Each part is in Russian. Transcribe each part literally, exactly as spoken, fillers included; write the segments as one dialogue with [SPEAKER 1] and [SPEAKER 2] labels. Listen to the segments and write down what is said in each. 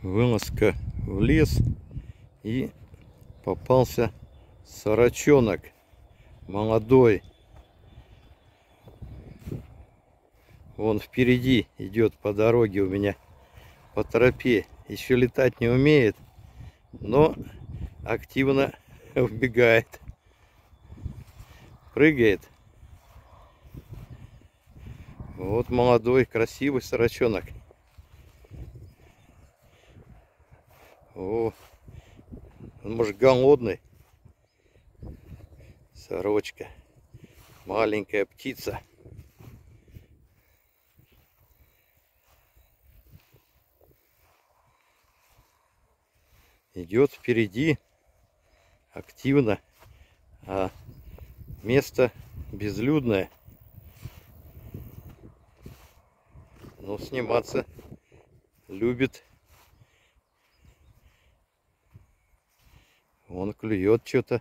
[SPEAKER 1] Вылазка в лес, и попался сорочонок молодой. Он впереди идет по дороге у меня, по тропе. Еще летать не умеет, но активно убегает, прыгает. Вот молодой красивый сорочонок. О, он, может, голодный. Сорочка, маленькая птица. Идет впереди активно, а место безлюдное. Но сниматься любит. Он клюет что-то.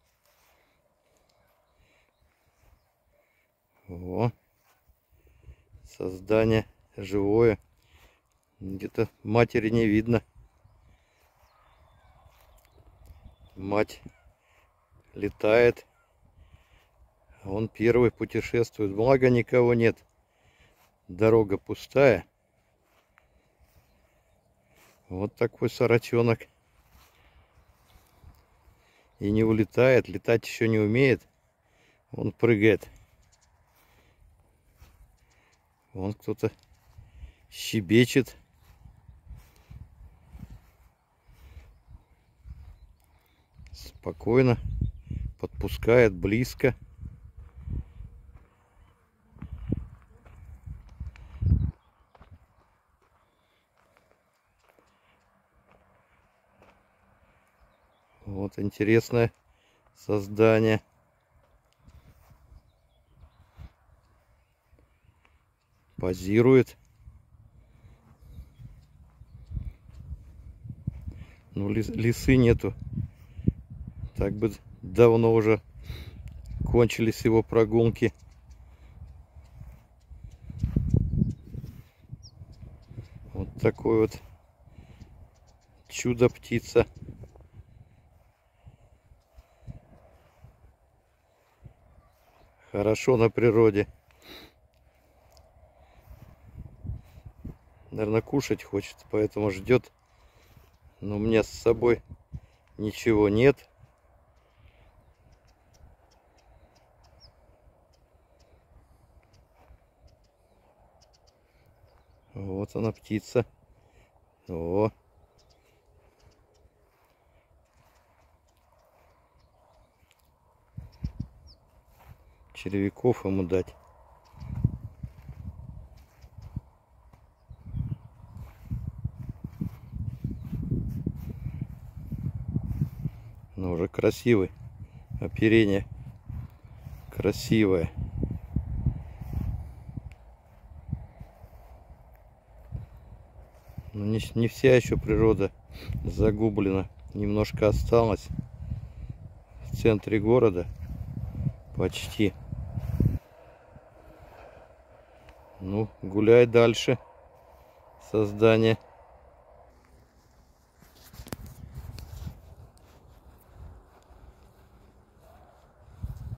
[SPEAKER 1] О, создание живое. Где-то матери не видно. Мать летает. Он первый путешествует. Благо никого нет. Дорога пустая. Вот такой сорочонок. И не улетает. Летать еще не умеет. Он прыгает. Вон кто-то щебечет. Спокойно подпускает близко. Вот интересное создание. Позирует. Ну, лис, лисы нету. Так бы давно уже кончились его прогулки. Вот такой вот чудо-птица. Хорошо на природе. Наверное, кушать хочет, поэтому ждет. Но у меня с собой ничего нет. Вот она, птица. О. Червяков ему дать. Но уже красивый. Оперение красивое. Но не, не вся еще природа загублена. Немножко осталось в центре города. Почти. Ну, гуляй дальше, создание.